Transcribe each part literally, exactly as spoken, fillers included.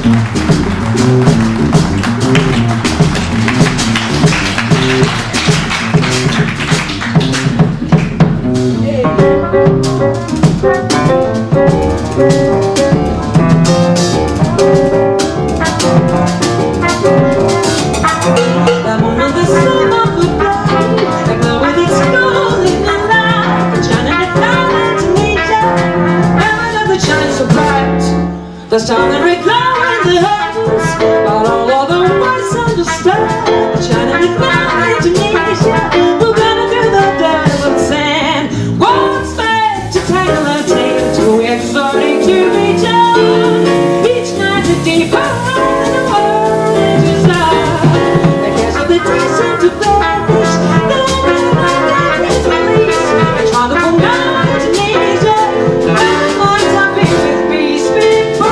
The starry glow in the heavens, but all of the words understand. Shining light to Tunisia, we're gonna do the devil's sand. What's meant to tangle our tail till we're starting to reach out. Each night a deeper in the world is love. The cares of the decent to vanish, the night is released. I try to go down to Tunisia, and once I've been with peace before.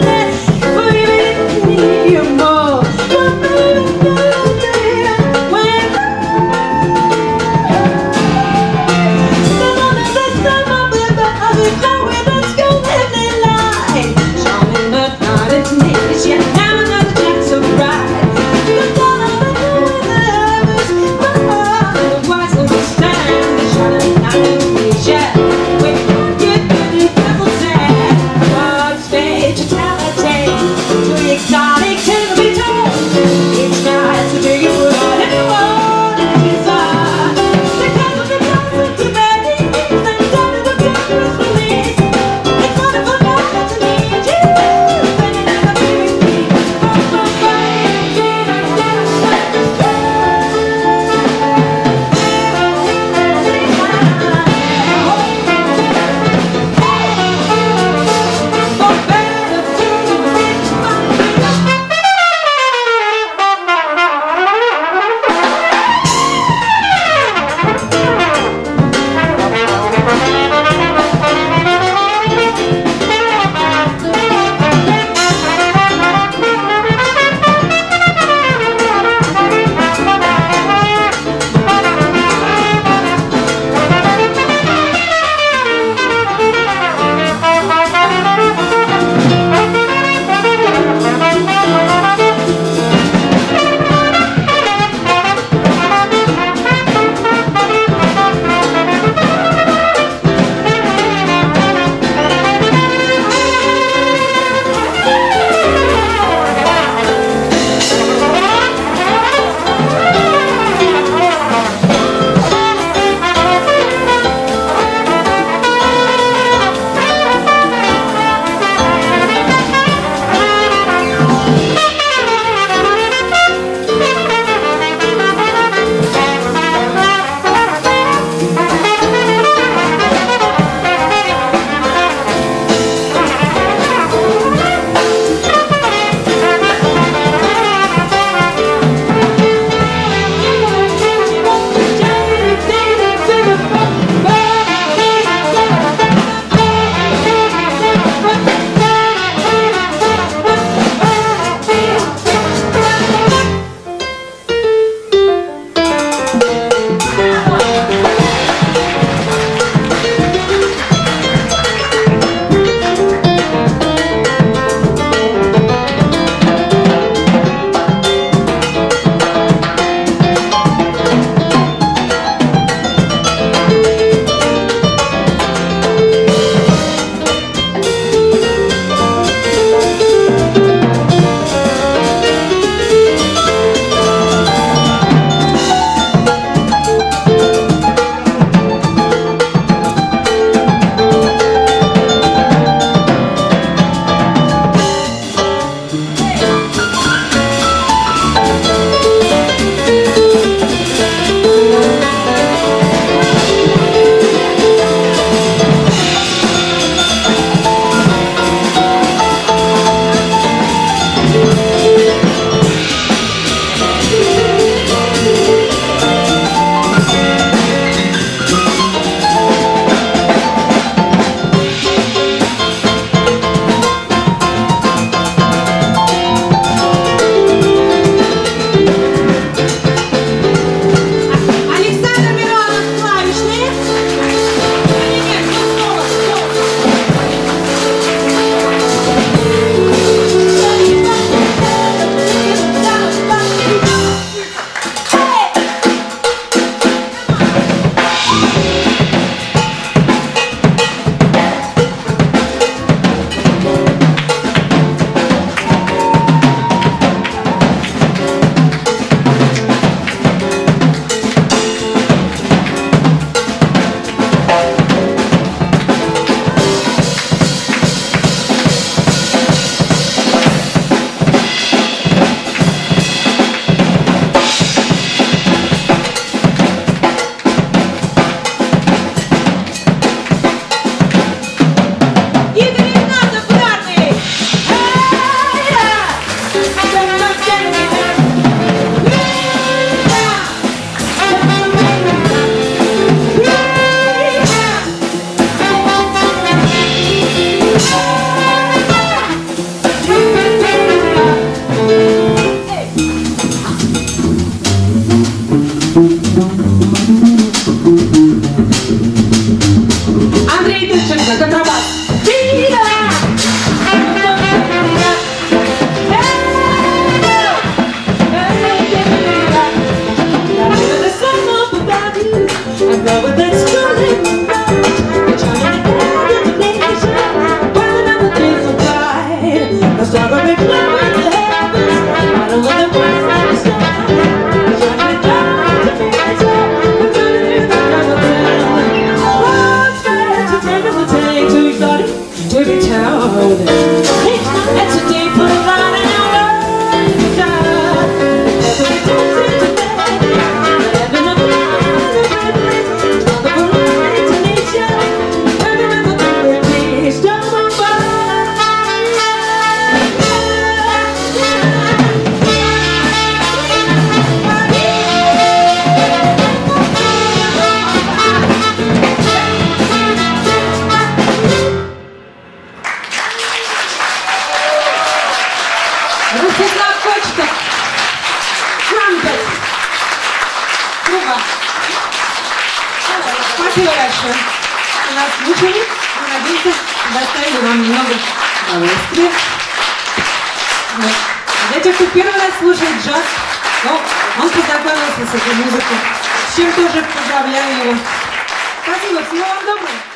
When Спасибо большое. У нас слушали. Мы надеемся, доставили вам немного удовольствия. Вот. Для тех, кто первый раз слушает джаз, ну, он познакомился с этой музыкой. С чем тоже поздравляю его. Спасибо, всего вам доброго.